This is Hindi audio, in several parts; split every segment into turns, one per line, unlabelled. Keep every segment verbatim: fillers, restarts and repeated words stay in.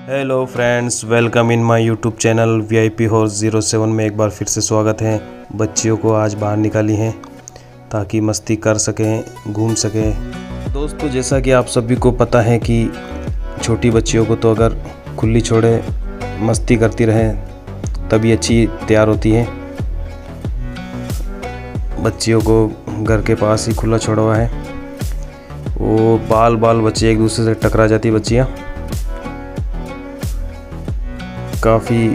Hello friends, welcome in my YouTube channel V I P horse zero seven में एक बार फिर से स्वागत है। बच्चियों को आज बाहर निकाली हैं ताकि मस्ती कर सकें, घूम सकें। दोस्तों, जैसा कि आप सभी को पता है कि छोटी बच्चियों को तो अगर खुली छोड़े मस्ती करती रहें तभी अच्छी तैयार होती हैं। बच्चियों को घर के पास ही खुला छोड़ा हुआ है। वो बाल बाल बच्चे एक दूसरे से टकरा जाती बच्चियाँ। काफ़ी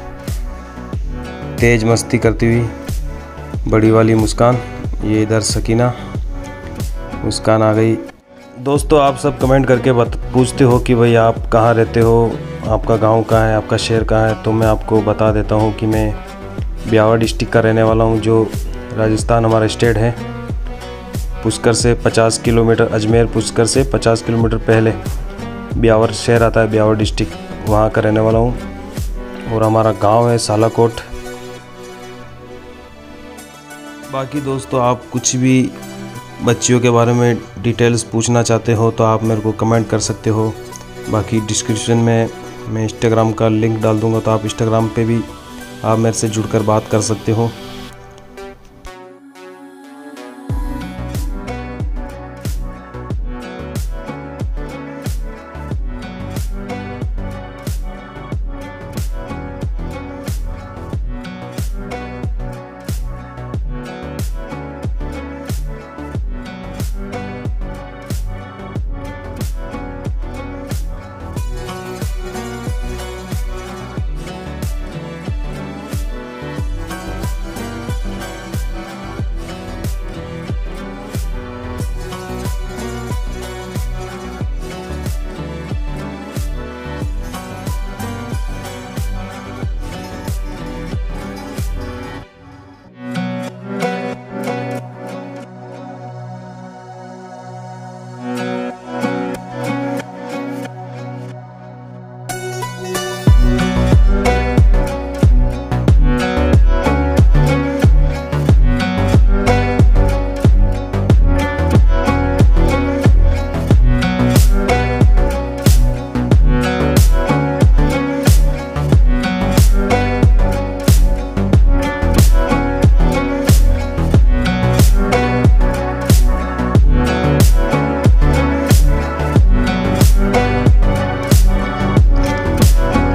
तेज़ मस्ती करती हुई बड़ी वाली मुस्कान, ये इधर सकीना, मुस्कान आ गई। दोस्तों, आप सब कमेंट करके बत पूछते हो कि भाई आप कहाँ रहते हो, आपका गांव कहाँ है, आपका शहर कहाँ है। तो मैं आपको बता देता हूँ कि मैं ब्यावर डिस्ट्रिक्ट का रहने वाला हूँ, जो राजस्थान हमारा स्टेट है। पुष्कर से पचास किलोमीटर, अजमेर पुष्कर से पचास किलोमीटर पहले ब्यावर शहर आता है, ब्यावर डिस्ट्रिक्ट, वहाँ का रहने वाला हूँ। और हमारा गांव है सालाकोट। बाकी दोस्तों, आप कुछ भी बच्चियों के बारे में डिटेल्स पूछना चाहते हो तो आप मेरे को कमेंट कर सकते हो। बाकी डिस्क्रिप्शन में मैं इंस्टाग्राम का लिंक डाल दूंगा, तो आप इंस्टाग्राम पे भी आप मेरे से जुड़कर बात कर सकते हो।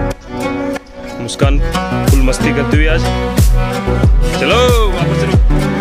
मुस्कान फुल मस्ती करती हुई आज। चलो वापस चलो।